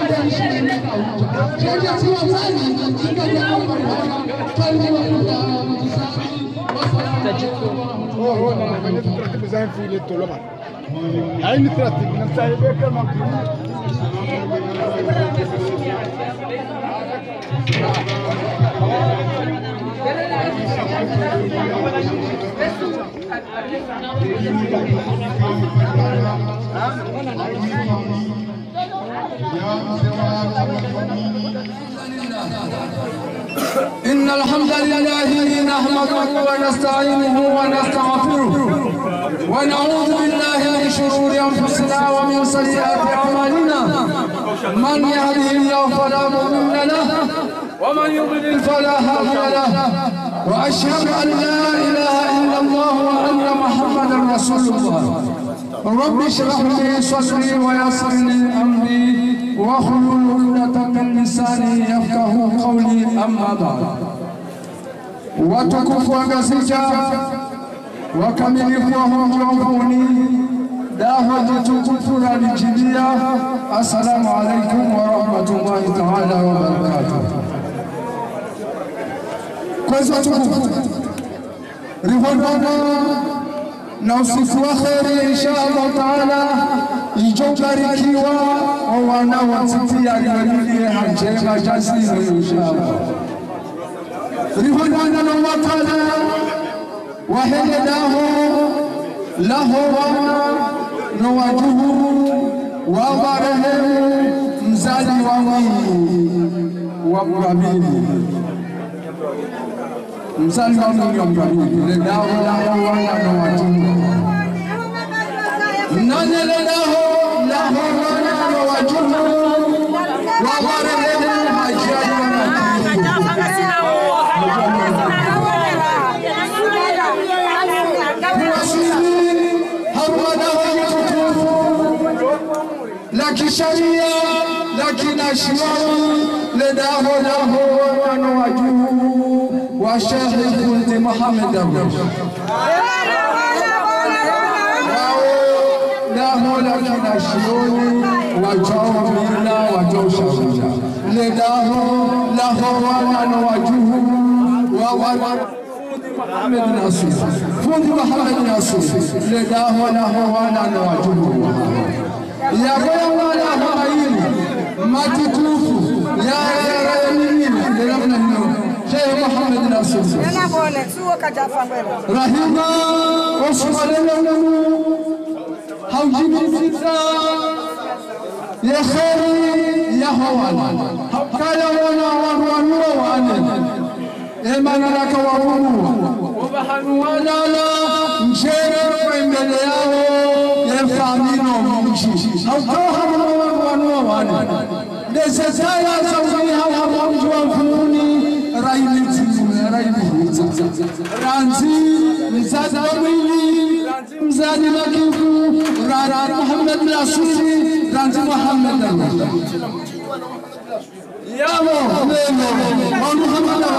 إن الحمد لله نحمده ونستعينه ونستغفره ونعوذ بالله من شرور أنفسنا ومن سيئات أعمالنا من يهده الله فلا مضل له ومن يضلل فلا هادي له وأشهد أن لا إله إلا الله وأن محمدا رسول الله رب اشرح لي صدري ويسر لي أمري واحلل عقدة من لساني يفقهوا قولي أما بعد watukufu wa Gazija wakamilifu wa mjongoni dawa jitukufu la lijilia. Assalamu alaikum wa rahmatullahi ta'ala wa barakatuh. Kwanza tukufu rihondana na usiku wa kheri inshallah ta'ala ijobarikiwa wa wana watitia riwaliye hanjema jasini inshallah. رفضنا وطنا وهدناه له نواجه وبره مزاج ومرابين مزاج ومرابين لله له ونواجه ننل له ونواجه وبره حجاج لكن شريعة لكن أشياء لداه له ونواجه وشاهد ولد محمد له لكن أشياء وجاو منا وجاو شريعة لداه له ونواجه محمد ناصر فوق محمد ناصر لداه له ونواجه يا بابا لا هايل ما تكوفوا يا رمين لربنا النور شيخ محمد ناصر انا بقولك سوى كجافا رحمه وصل لنا حوجي من فكرة يا خير يا هوانا قال وانا وانا إيمان لك وروح وبحنوانا لا مشير من الياو يفهمينه مشي أو كوهم وانا نسيتايا سويها ومجوا فوني رايمتي رانزي مزاد أمي مزاد مكيفو رارا محمد رسولي رانزي محمد يا محمد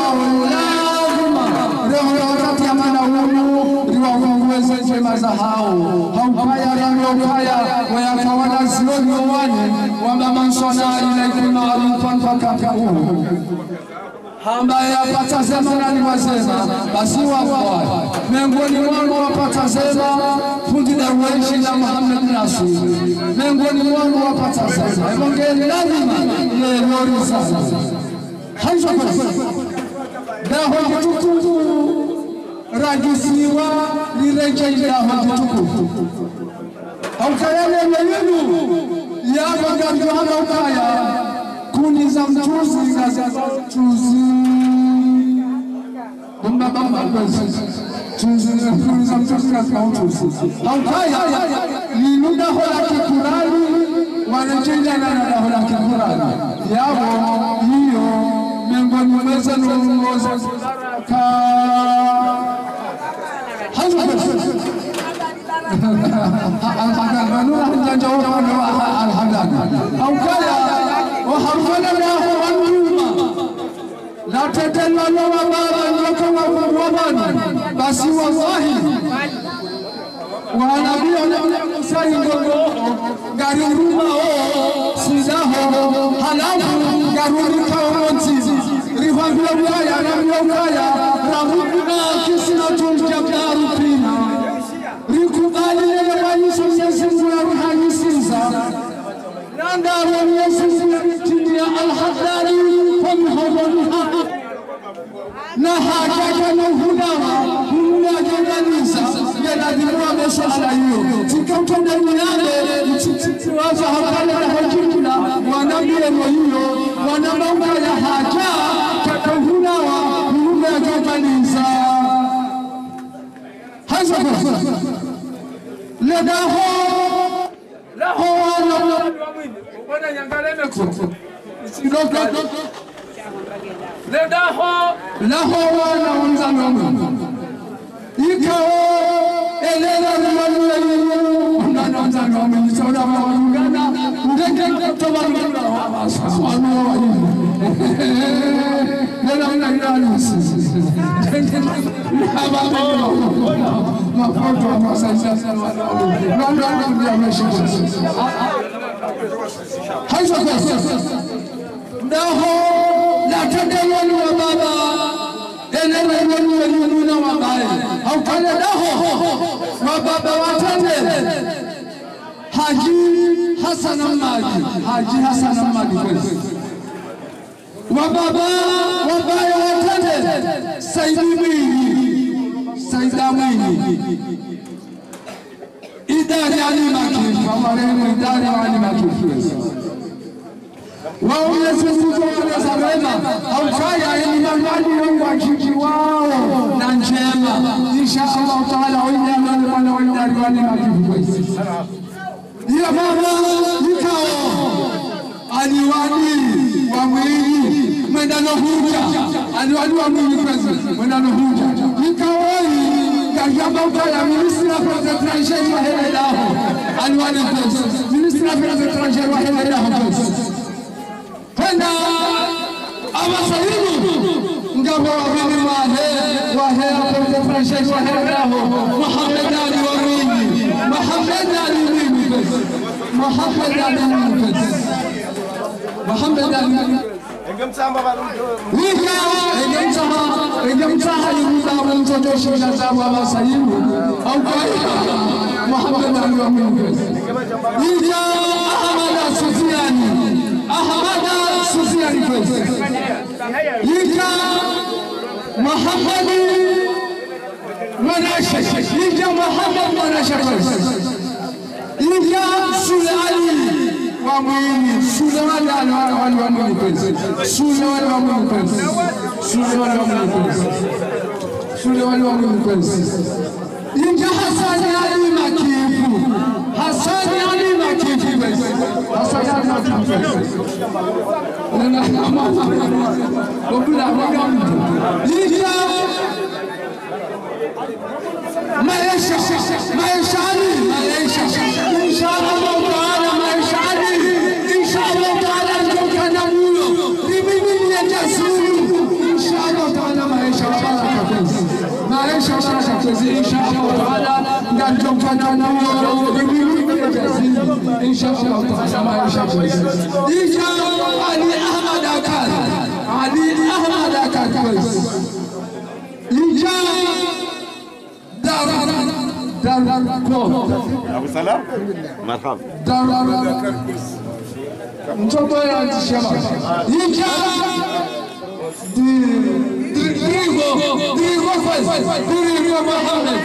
رهيرات يا مناولو رواهم وزن مزحاو هم فيا رميوكايا ويكوانا زلون يواني وما من صنع إليكم معروفا فكافئوه ambaye apata sema nani wasema basi wafai miongoni mwangu wapata sema fundi Darwish na Muhammad Nasir miongoni mwangu wapata sema ngeni lazima ile lori sasa haja dawa tukufu rajisiwa lireje dawa tukufu au kayale yenu ya bagari hana ukaya kuni za mchuzi za mchuzi bamba mchuzi kuni za mchuzi za mchuzi haukaya linuda hola kikurani wanachenja na hola kikurani yao hiyo miongoni mweza nuongoza ka لا تتلوا وبابا لكم وبابا بس والله ونبينا موسى يقول غاري روما سيزاه halafu garuri kaonzi rivambia ukaya ramia ukaya ramuna kisina tumkia karupina rikubali lele wanyisa Mwenyezi Mungu ya ruhanyisiza nanda wa Mwenyezi Mungu tidia al-Hadari kwa mhawaniha na hakaka na hudawa hunagenganiza yanadhimua meshala hiyo tikautonda nyane waza hapale na hajikula wanambie hiyo wanamauka ya haja kaka hudawa hunagenganiza haza kwa ledaho laho wana nyangaleme kwa ledaho laho wana unzano ikao elela mwana unana unzano msora mwana ndenge toba mwana wana lela nana haba mafoto masasa wana ndio ameshika haisa kwa daho la tadawani wa baba enele wenu na mabaya au kale daho wa baba watende Haji Hassan Ahmadi kweli wa baba wabaya watende Saida Mwinyi idari alimaki marehemu idari alimaki wao Yesu za wema au kaya ni mali wangu akiki wao na njema inshallah taala wanyama wa idari alimaki ya baba nikao aliwani wa Mwinyi mwendano huja aliwani wa Mwinyi president mwendano huja nikao kajamba ukaya ministre affaires étrangères wa hela aliwani president ministre affaires étrangères wa hela Penda abasalimu ngabo wabini wahe affaires étrangères wa hela Mohamed Ali wa Mwinyi Mohamed Ali Engemtamba yuza mtoto shida zangu abasalimu au kwa Mohamed Ali wa Mwinyi Ija Ahmad Sufiani Ija Mohamed Manashe India Sule Ali wa Mwinyi Sule wale wa Mwinyi Sule wale wa Mwinyi India Hassan Ali Makifu India Maisha inshallah taala maisha inshallah taala tukana mulo mimi ya jasuru inshallah taala maisha baraka inshallah taala ndio tukana mulo mimi ya jasuru inshallah taala maisha inshallah Ali Ahmad Akal Abu Salam marhaba mtoto ya shamba Inja Drigo Mohamed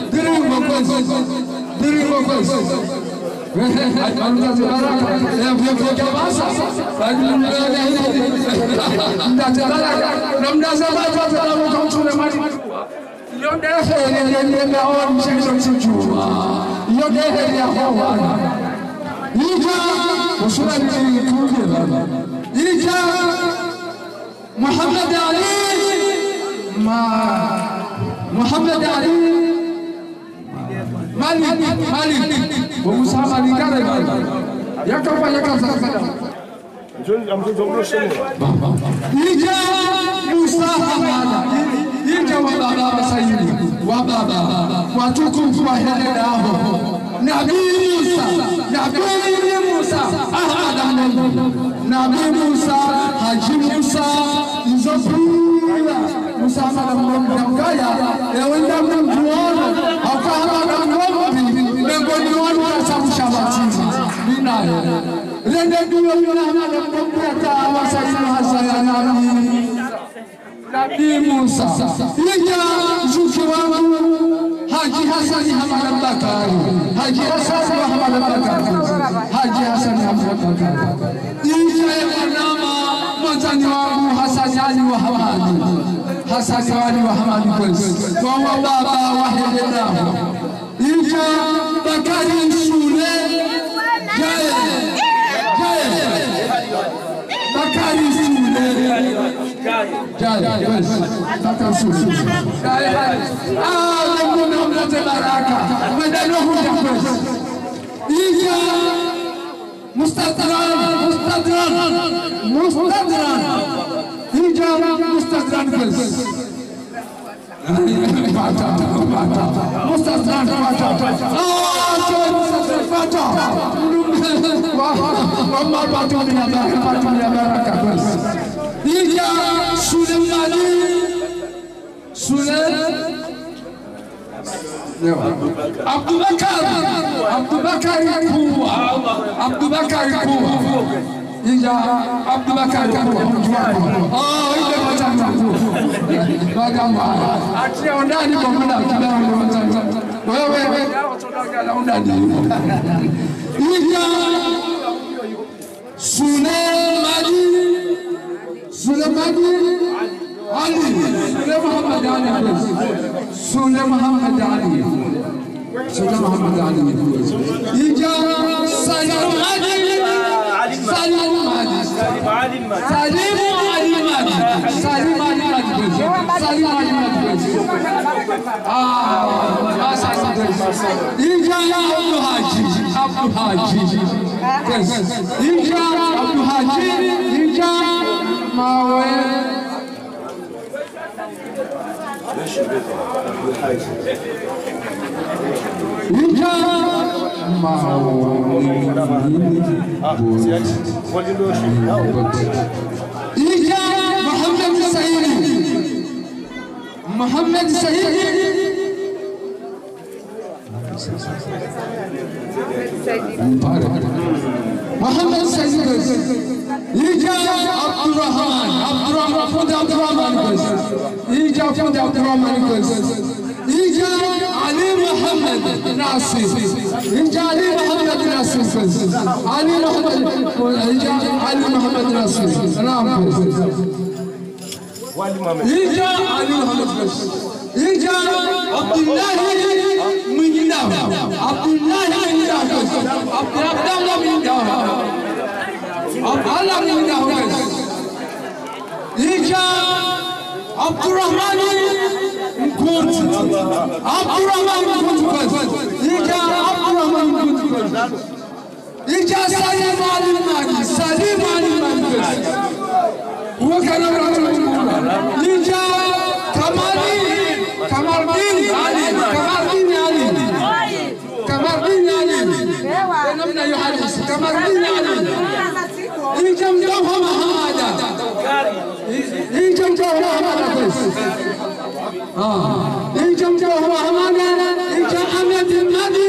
Muhammad Ali Malik Musa Malikare yakafanya kazi sana Ija Musa Hamada Ija wa baba Sayyidi wa baba watukufu wa hela hao Nabii Musa Ahmad Nabi Musa, Haji Musa, Nzopira, Musa Mangaya, Ewenda Mjuana, Akahama Ngombi, Mengoni wanu Samushabati, Binaye. Lende duwa Muhammad Mbuta Wasaimu Hasanami. Nabi Musa, Ija Zukiwamu, Haji Hassan Hamad Bakari, Haji Hassan Muhammad Bakari, Haji Hassan Hamad Bakari. Ija Nama Motani wangu Hassan Ali wa Hamadi, Hassan Ali wa Hamadi Kwesi, kwa baba wahidina. Ija Bakari Sule, Jaya, Bakari Sule, Jaya, Bakari Sule, Jaya. Mungu mlete baraka, medalo huja Kwesi. Ija Mustadran. Ija Mustadran Kwesi. Mustadran Fata. Mama Batumia baraka Kwesi. Ija Sulemani. Abubakar Kuwa. Ija Abubakar Kuwa. Oh, ile matatu. Bagamba. Atia ondani kwa muda kibao ndio matatu. Wewe utoka la ondani. Ija Sulemani Ali. Sule Muhammad Ali. Ija Salim Ali. Ija Abdul Haji. Ija Abdul Haji. Ija Mawe. Ija Muhammad Sayyidi. Muhammad Sayyidi. Ija Abdurrahman. Ija Ali Muhammad Nasir. Ija Ali Muhammad Nasir. Ali Muhammad Nasir. Ija Ali Muhammad Nasir. Ija Abdullah Minda. Abdullah Minda. Allah Minda. Ija Abdurrahman Kut. Abdurrahman Kut. Ija Abdurrahman Kut. Ija Salim Ali Madi. وكان Ija Kamardin Ali. Namna yuharis Kamardin Ali. Ija Mjawha Mahamada. Ija Mjawha Mahamada. Ija Mjawha Mahamada. Ija Ahmed Madi.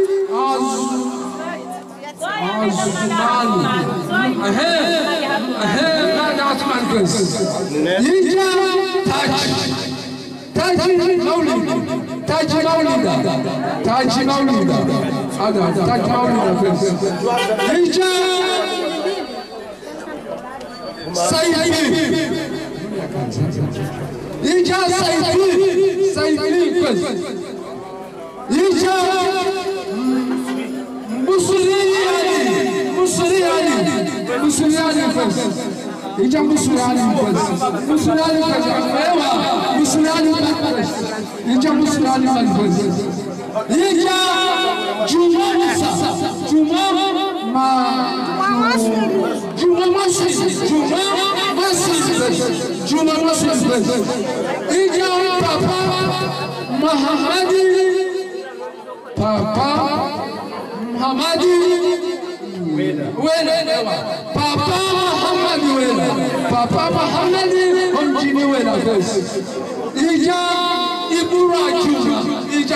Ija Taji Maulida. Ija Sayyidi. Ija Sayyidi. Ija Musuli Ali. Ija Musuli Ali. Ija Papa Muhammadi wela Papa Muhammad wela Papa Muhammad mjini wela basi ija Ibrahim ija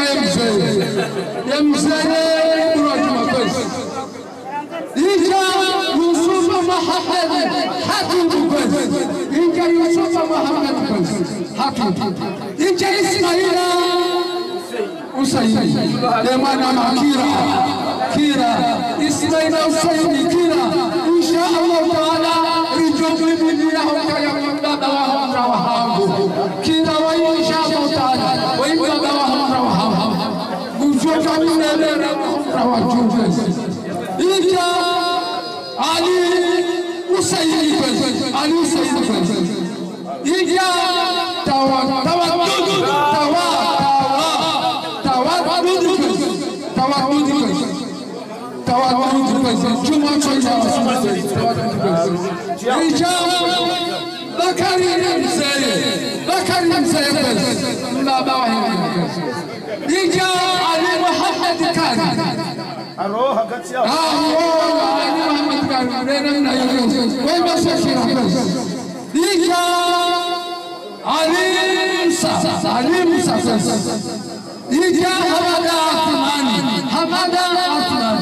mzee Ibrahim basi ija Yusuf Muhammad hakim basi ija Yusuf Muhammad basi hakim ija Ismaila Usaini demana Kira Ismaila Usaini Kira inshallah taala rijumli billahu kaya baba wa rawahabu Kira wa inshallah taala wa baba wa rawahabu gujoka minele rawajubu ija Ali Usaini Ali Usaini ija tawa Cuma çocuğa Bakarya'nın sayı Baba İca Ali Muhammed Kari Aroha katsya Ali Muhammed Kari Renan ayırıyor Ve mesajı İca Ali Musa İca Hamada Atman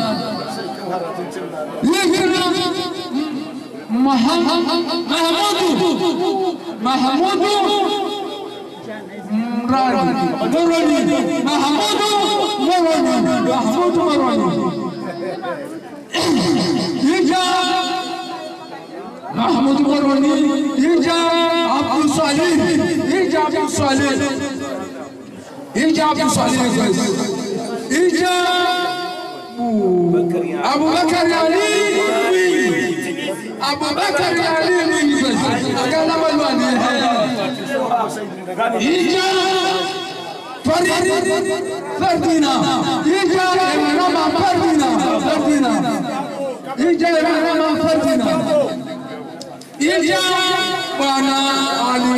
Mahmudu Moroni İca Abdul Salih İca Abu Bakar Ali agala malwani ija Fardina ija Rama Fardina ija Bwana Ali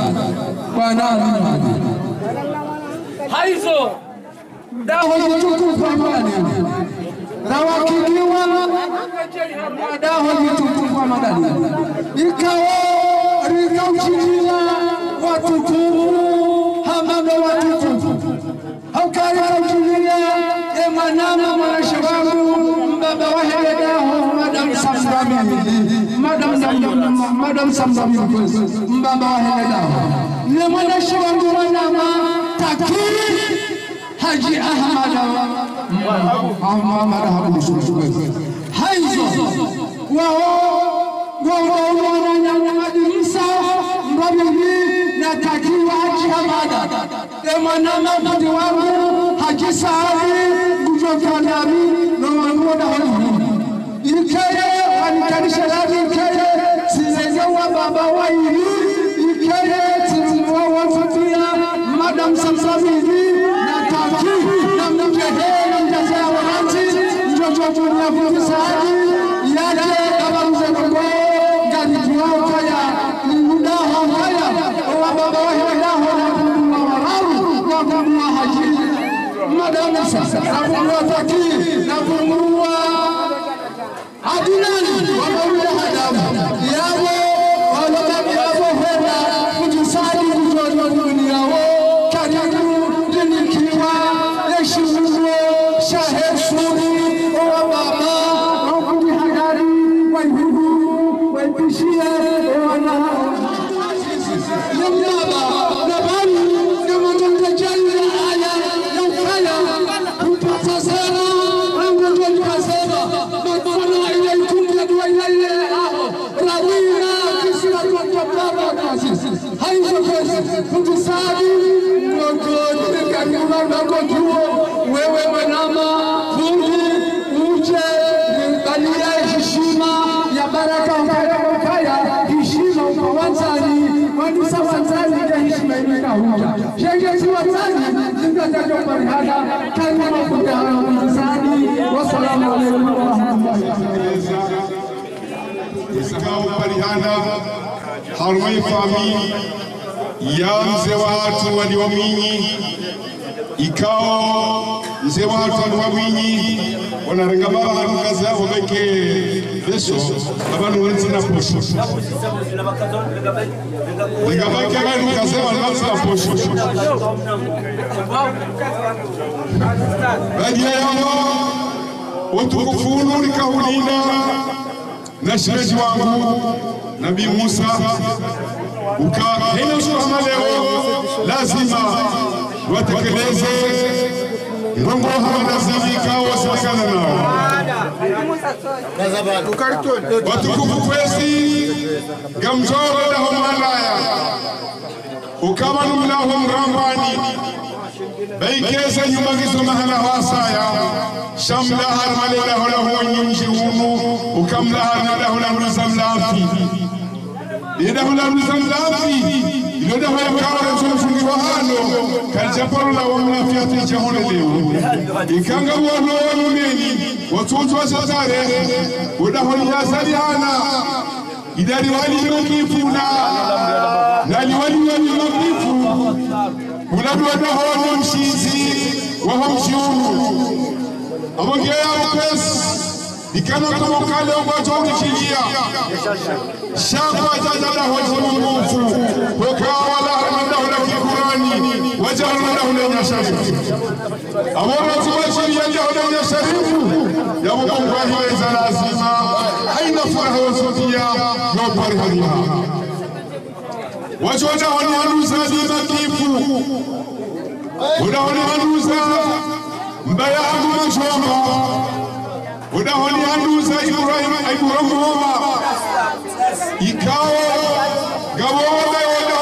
Haizo daho tukufu amani Rawakiwa daho tukufu amani ikawa rikauchilia watukufu hamama watukufu haukari kauchilia emanama mwanashababu mbaba wahedaho Madam Samsami mbaba wahedaho ne mwanashababu wanama takiri Haji Ahmad Haizo wananyamadirisa mbabili na takiwa Haji Ahmad emanama mudi wangu Haji Saadi kujoka nami na wangoda hali ikeye wanikarisha ladi ikeye silezewa baba wa ili ikeye tiziwa watutia Madam Samsami wewe mwanama fundi uje balia heshima ya baraka ukaya heshima kwa wanzani wanisa wanzani ya heshima imekahuja shengezi wanzani zingataka barihada kama mafuta wanzani wasalamu alaykum wa rahmatullahi wa barakatuh iskao barihada harmai fami ya mzee watu walioamini ikao mzee watu walioamini wanarenga abantu kazi yabo beke beso abantu wenzi na posho renga beke abantu kazi yabo na posho badia yao utukufunu nikaulinda na shemeji wangu Nabii Musa ukahena shamba leo lazima watekeleze Mungu lazima wasakana nao watukufu kwesi gamjoro na humalaya ukama numlahu mrambani baikeza nyumagizo mahala wasaya shamla harmale lahu lahu nyumjihumu ukamla harmale lahu lahu zamlafi lahu lahu zamlafi Iloda wa kawa mfungi wa hano kaljaparo la wamnafiati jahone leo ikanga wano wanumeni watoto wa satare udahoni ya salihana idari wali mkifu na liwali mkifu unadwa dahoni mshizi wa hamshiuru abongea upes ikana kama kale ubatongi kilia shakwa jajada hojimufu وكاوى له القرآن وجعلنا له الشريف أولا تباشر يده له الشريف يوم الله إذا عزيما أين فرح وسوديا يوم فرح بها وجوده الهنوزة لمكيف وده الهنوزة مبيعه مجوما وده الهنوزة إبراهيم هما إكاو قبوة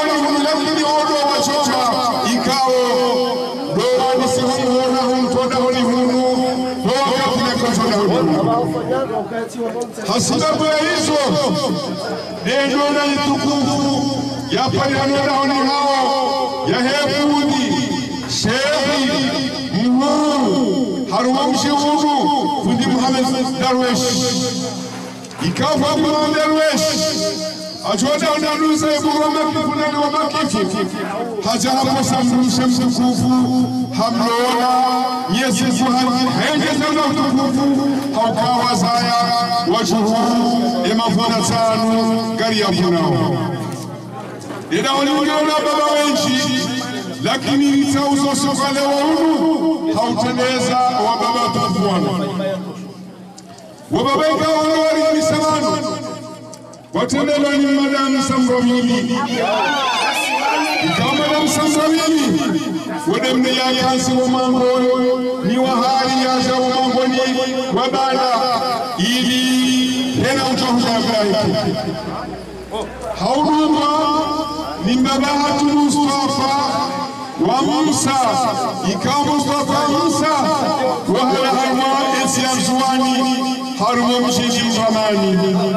ikao doa nisihuna humtoda hulihunu doa kapina kosoda hulihunu hasibabu ya hizo nendo na itukufu ya palianoda huli hao ya hefudi shehi muhuru haruma mshihudu fundi Muhammad Darwesh ikao fabu Darwesh Ajoda unanuza ibugoma kifuna wa makifu hajara kusamrusha mtukufu hamlona Yesu fuhani hengeza na utukufu haukawa zaya wajuhuru imafuna tanu gari ya funao Ida uliunauna baba wenchi lakini nitauzo soka leo hunu hauteneza wa baba tukufuana wa baba ikawa wali misamano Watendelo ni Madam Samrovili. Ikawa Madam Samrovili. Wademne ya kasi wa mambo ni wahari ya za wa mambo ni wabada ili tena utohuja gaiki. Hauduma ni mbabahatu Mustafa wa Musa. Ikawa Mustafa Musa wahala harma esi anzuani harumo mshini mzamani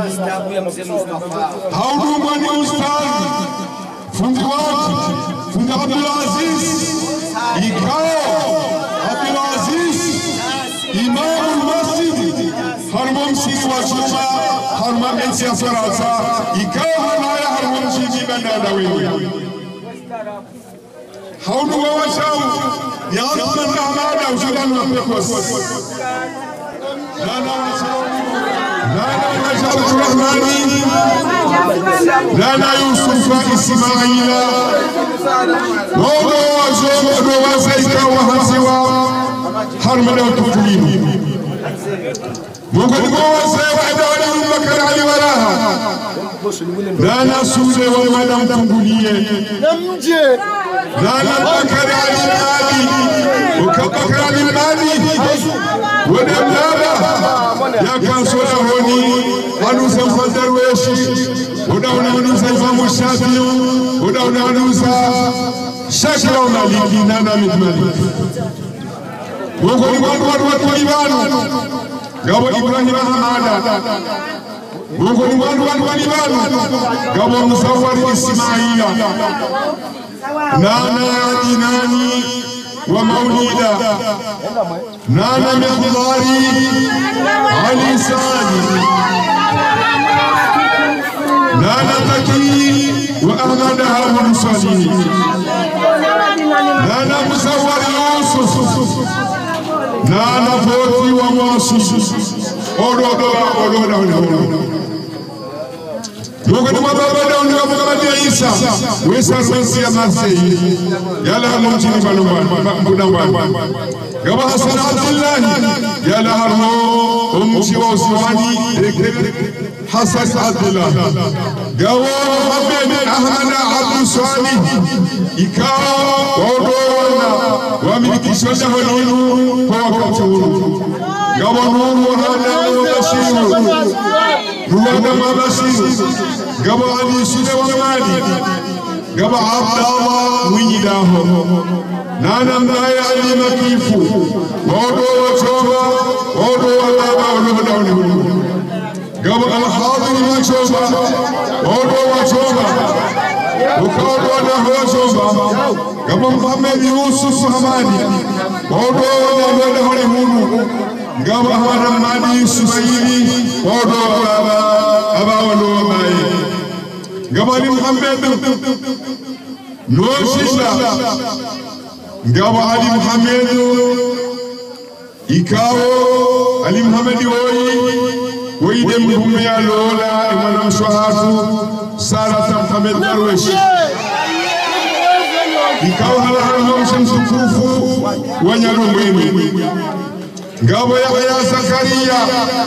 hauduma ni ustazi fundi wati fundi Abdulaziz ikao Abdulaziz imamu masjid harumo mshini wa chuma haruma ensi ya sarasa ikao hanaya harumo mshini bandada wewe hauduma wa shau ya Osman Ahmada ushudani wa pekos Nana Rahmani Nana Yusuf Ismaila Wodo wazaika wa hasiwa harmana utukulimu Mungu wazaika adawala Bakar Ali waraha Nana Sule wa madam tungulie Nana Bakar Ali Mali Bakar Ali Mali ودمنا يا كانسولا هوني أنوسا فدرويشي وداونا أنوسا إمام الشافعي وداونا أنوسا شاكرا مالكي نانا مدمالي وقال وطلبانو قابل إبراهيم حمادا وقال وطلبانو قابل مصور إسماعيل نانا ديناني وموليدا نانا مقداري علي سادي نانا تكي وأهدها المرسلين نانا مصور يوسف نانا فوتي وموسي Yusuf odo Mungu ni mababa dauni wa Muhammad Isa wesa sensi ya Marseille yala mumjini balumba Gaba Hassan Abdullah yala harmo umji wa Usmani Hassan Abdullah Gawa Muhammad Ahmad Abdul Swani ikawa wadona wamilikishoja honinu kwa wakati huu Gawa Nuru Hana Bashiru Ruwanda Mabashiru Gaba Ali Sule Wamani Gaba Abdallah Mwidaho Nana Mbaye Ali Makifu Odo Wachoba Odo Walaba Olodawni Gaba Al-Hadri Wachoba Odo Wachoba Ukaodo Wachoba Gaba Muhammad Yusuf Hamadi Odo Walaba Gaba Ahmad Madi Sumaili Odo Aba Walo Baye Gaba Ali Muhammad Noshila Gaba Ali Muhammad Ikawo Ali Muhammad Woyi dem Humya Lola Imam Shahatu Sarata Muhammad Darwish Ikawo Hala Shamsu Kufu Wanyaru Mwini Gaba Yahya Zakaria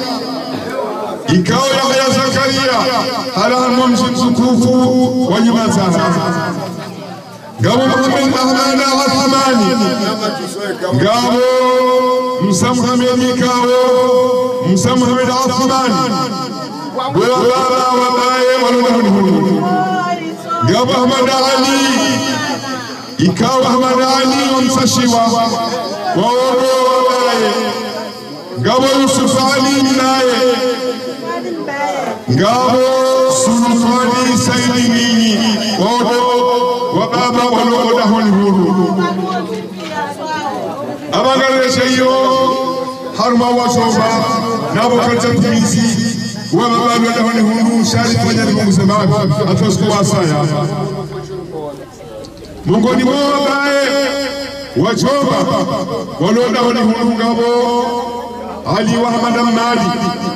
Ikawa Yahya Zakaria Hala Shamsu Kufu Wanyumazana Gabo Muhammad Ahmad Al-Hamani Gabo Musa Muhammad Mikawo Musa Muhammad Al-Hamani Baba Wabaye Walunahunu Gabo Ahmad Ali Ikawa Ahmad Ali Wamsashiwa Wawo Wabaye Gabo Yusuf Ali Minaye Gabo Sulufani Saidini Wawo Wababa Walo Dahonihuru Abagare Shayo Harma Wasoba Nabokata Timisi Wababa Dahonihuru Sharif Wanyari Musema Atosku Wasaya Mungoni Mwabae Wachoba Walo Dahonihuru Gabo Ali Wahmad Mali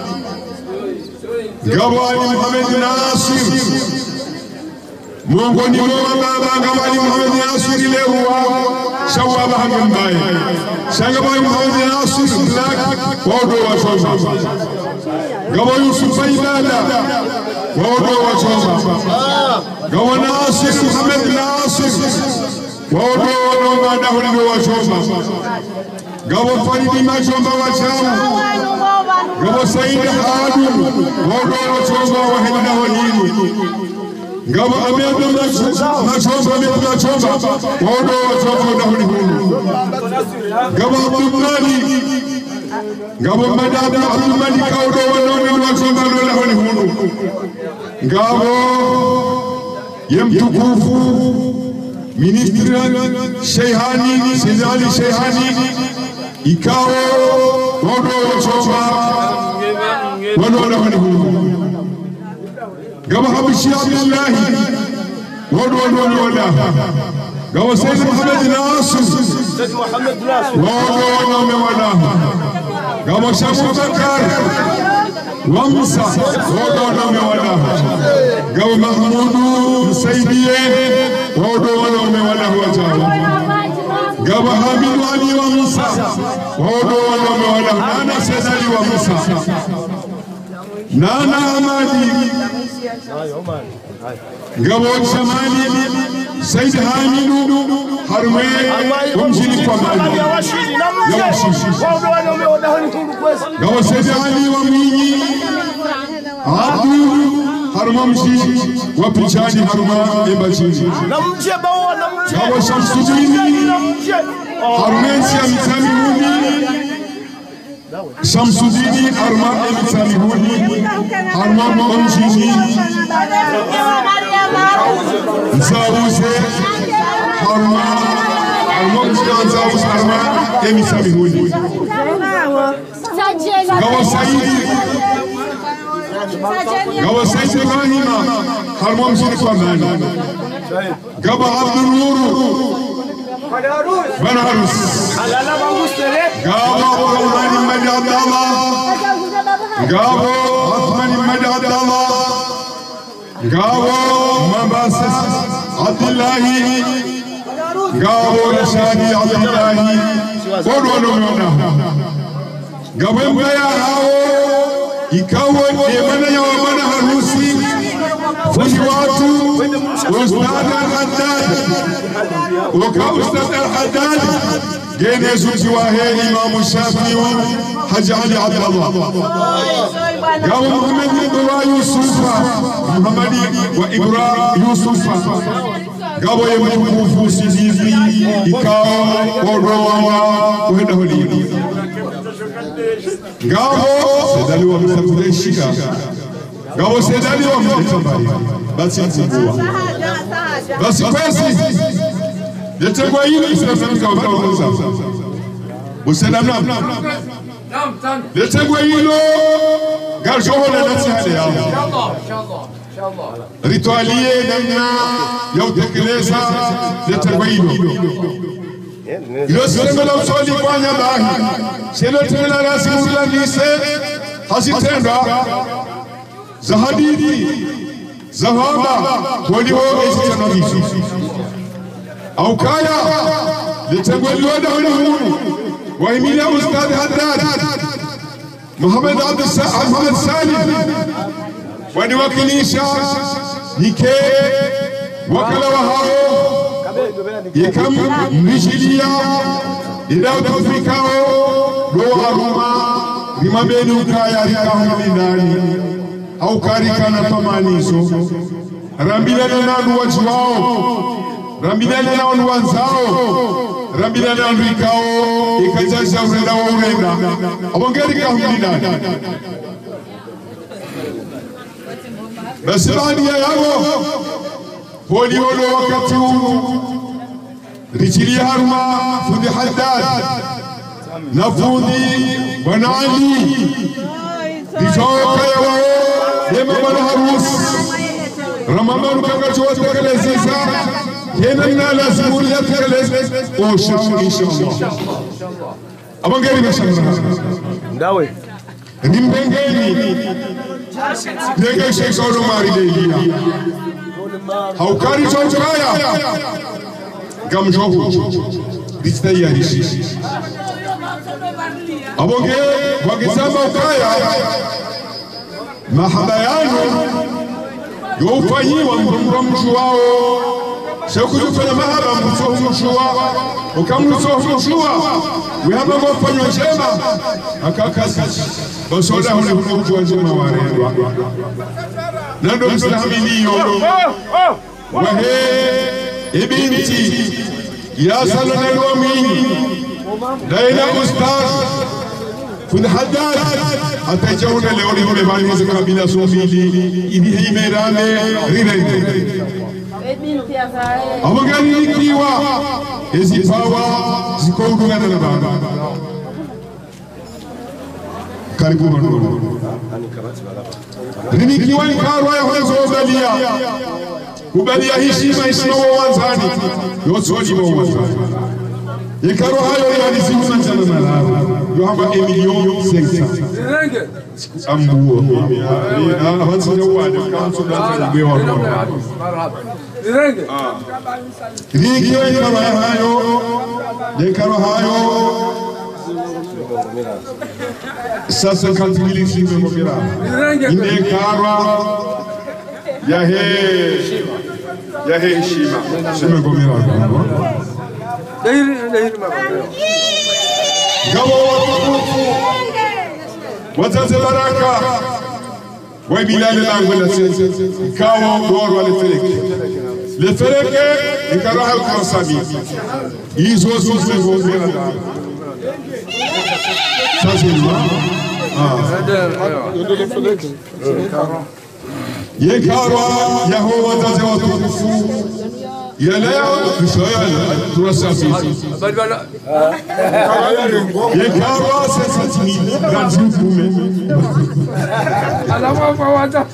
Gabo Ali Muhammad Nasir Mungoni Baba Gabali Muhammad Nasir Lewa Shawaba Hambaye Shangaba Muhammad Nasir Black Wodo Wachoba Gabo Yusuf Ibada Wodo Wachoba Gabo Nasir Muhammad Nasir Wodo Wadahuli Wachoba Gabo Faridi Machoba Wachoba Gabo Said Hadu Wodo Wachoba Wahida Walimu Gaba Amedo Machoba Machoba Wodo Wachoba Dahunihunu Gaba Abdulmali Gaba Madaba Abdulmali Kaudo Wodo Wachoba Dahunihunu Gaba Yemtukufu Ministre Shehani Sinali Shehani Ikawo Wodo Wachoba Wodo Dahunihunu Gaba Habishi Abdullahi Wodo Gaba Sayyid Muhammad Nasir Wodo Gaba Shabu Bakar Wamsa Wodo Gaba Mahmudu Sayyidiye Wodo Gaba Hamid Ali Wamsa Wodo Nana Sedali Wamsa Nana Hamadi Gabo Shamani Said Hamidu Harwe Wamjini Kwamani Gabo Said Ali Wamini Abdu Harmamji Wapichani Harma Ebajini Gabo Shamsudini Harmensi Amitami Huni Shamsudini Harma Emitami Huni Harma Wamjini Zawuse Harma Zawuse Harma Emitami Huni Gawa Saidi Ibrahima Harma Mjini Kwamani Gaba Abdul Nuru bana harus gabo Rahmani Madi Abdallah gabo Rahmani Madi Abdallah gabo Mabasis Abdullahi gabo Yashani Abdullahi kono gabo mbaya hao ikawa mana ya mana harusi fundi watu Ustad Al-Haddad وكا أستاذ الحداد جينا زوجواه إمام الشافعي حج علي عبد الله قام محمد إبراهيم يوسف محمد وإبراهيم يوسف قاموا يمكنوا فوسي زيزي إكاو ورواوا وهدهولي قاموا سيدالي ومسافر الشيكا قاموا سيدالي ومسافر بس ينزبوا بس كويسي يتبقى يلي يسلم كوكا ومسا وسلام نعم يتبقى يلو قال جوهنا نفسي هذا إن شاء الله ريتوالية نمنا يوتك ليسا يتبقى يلو يسلم لو سولي قوانا باهي سيلتنا راسي مرلا نيسي حسيتين را زهديدي زهابا وليو إيسي نبيسي أو كايا لتقول ودهونه وإميليا أستاذ حداد محمد محمد سالم ونوكليشا يكي وكلا وهاو يكم نجيليا إذا تفكاو لو أروما بما بينو كايا ركاو مداني أو كاري كان فمانيسو رمبينا لنا نوجواو Rambina lena wanzao Rambina lena rikao ikajaza urenda wa urenda abongeri ka humina basi baadhi ya yao poli wolo wakati rijili haruma fundi Haddad na fundi Bwana Ali rijoka yao yema bwana harus Ramadan kakachoa tekelezeza كنا لازم نتكلم وشاء إن شاء الله. أبغى غيري مثلا. داوي. نيمبنجيني. نيجي شيء صاروا ماري ليليا. هاو كاري جوجايا. كم جوه. بيستيا ريشي. أبغى وقسم كايا. ما حبايانو. يوفاني وانبرم جواو. Shaukutu fanya mahaba msoho mshua ukamsoho mshua wihamba ngofanya njema akakazi basoda hone kujua njema warendwa nando mstahamiliyo wahe ibinti ya sallallahu alaihi daina ustaz fundi Haddad atajauna leo ni bani za kabila somili ibi himerame rirende abagani kiwa ezipawa zikoudungana na baba karibu mano nini kiwa ikarwa ya hozo ubalia ubalia heshima wanzani yosoji wa wanzani ikarwa hayo yalizima njana na lava yohamba emilio seksa ambuo avansi jawadi kansu na mbewa Riki hayo dekaro hayo sasa kantimili shime mokera inde karwa yahe heshima shime gomera gabo wazaze baraka wa bilal lango la sese kawo doro wale feleke le feleke ikaraha kwa sabi izo zuzwe gomera sasa ye karwa yaho wazaze watukufu ya leo bishoya tuwasafi ye karwa sasa tini ranzi kume alama fa wata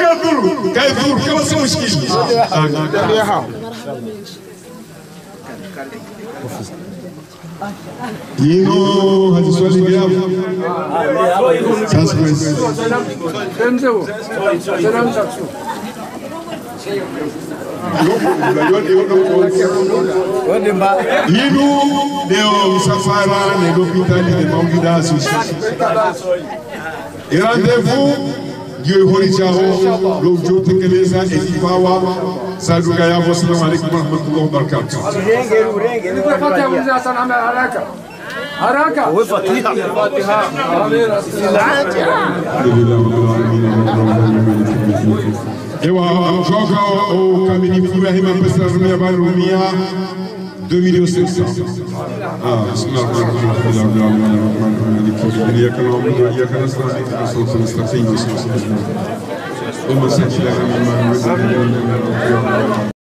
كيف كما سوى مشكلة Yino haziswali gyamu. Suspense. Yinu ndio msafara ndio hospitali ya Maulida Association. Rendez-vous Dieu hori chao lo jotekeleza ekipawa saduka ya assalamu alaykum wa rahmatullahi wa barakatuh. haraka Ewa mjoka o kamili Ibrahim Ambassador Rumia Barumia 2700. Bismillahirrahmanirrahim.